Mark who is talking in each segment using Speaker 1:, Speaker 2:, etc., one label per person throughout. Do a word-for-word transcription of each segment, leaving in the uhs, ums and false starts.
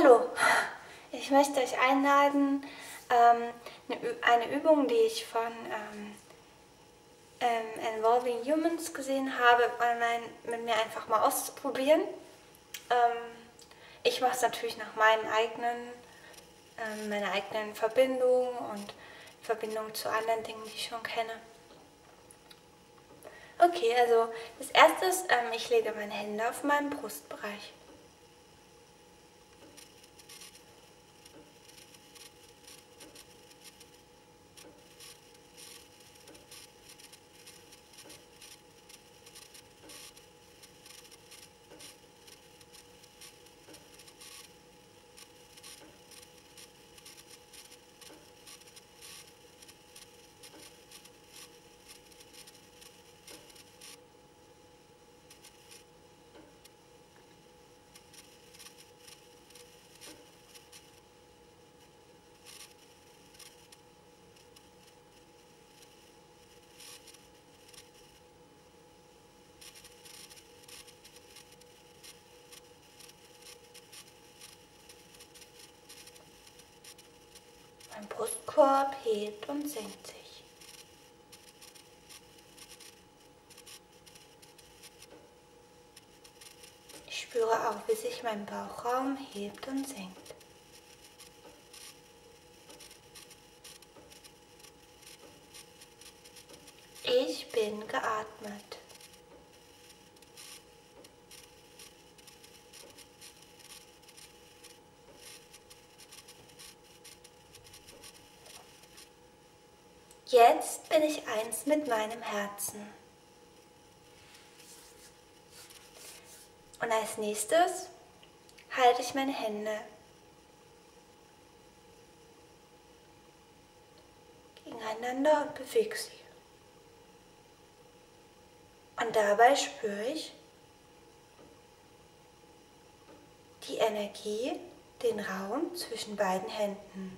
Speaker 1: Hallo, ich möchte euch einladen, ähm, eine, eine Übung, die ich von ähm, ähm, Involving Humans gesehen habe, online mit mir einfach mal auszuprobieren. Ähm, ich mache es natürlich nach meinen eigenen, ähm, meiner eigenen Verbindung und Verbindung zu anderen Dingen, die ich schon kenne. Okay, also als erstes, ähm, ich lege meine Hände auf meinen Brustbereich. Mein Brustkorb hebt und senkt sich. Ich spüre auch, wie sich mein Bauchraum hebt und senkt. Ich bin geatmet. Jetzt bin ich eins mit meinem Herzen. Und als nächstes halte ich meine Hände gegeneinander und bewege sie. Und dabei spüre ich die Energie, den Raum zwischen beiden Händen.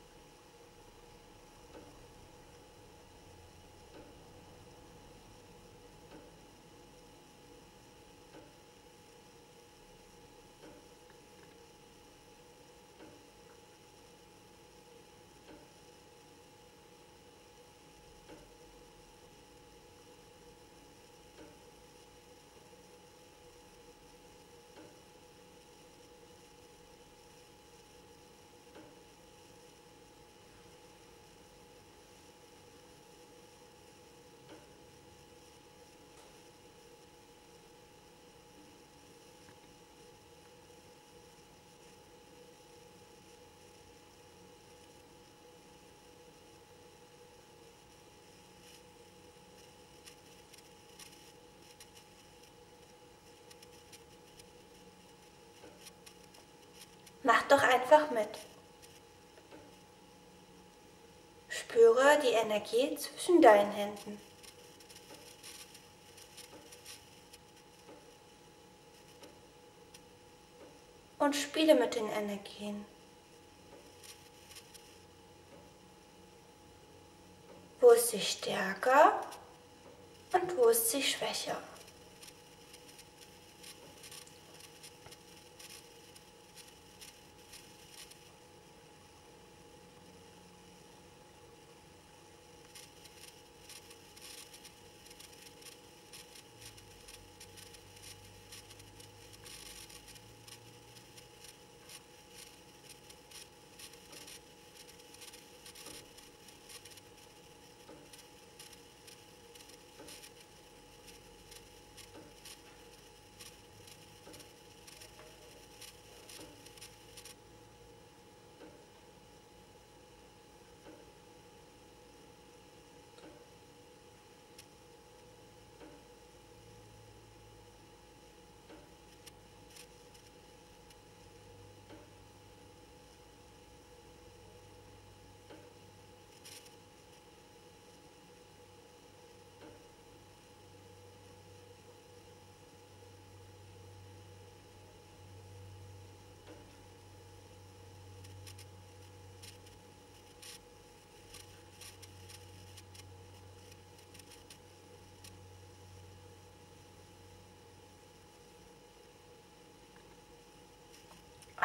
Speaker 1: Mach doch einfach mit. Spüre die Energie zwischen deinen Händen. Und spiele mit den Energien. Wo ist sie stärker und wo ist sie schwächer?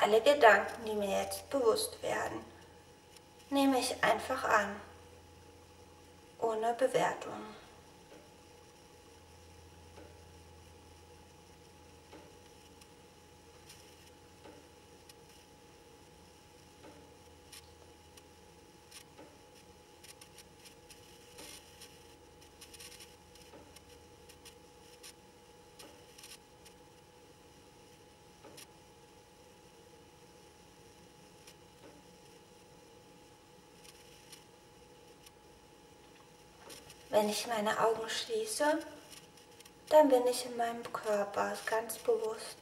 Speaker 1: Alle Gedanken, die mir jetzt bewusst werden, nehme ich einfach an, ohne Bewertung. Wenn ich meine Augen schließe, dann bin ich in meinem Körper ganz bewusst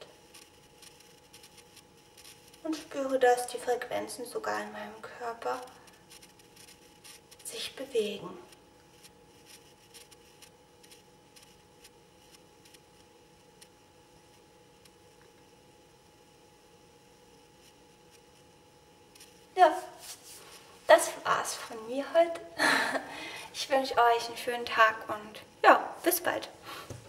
Speaker 1: und spüre, dass die Frequenzen sogar in meinem Körper sich bewegen. Ja, das war's von mir heute. Ich wünsche euch einen schönen Tag und ja, bis bald.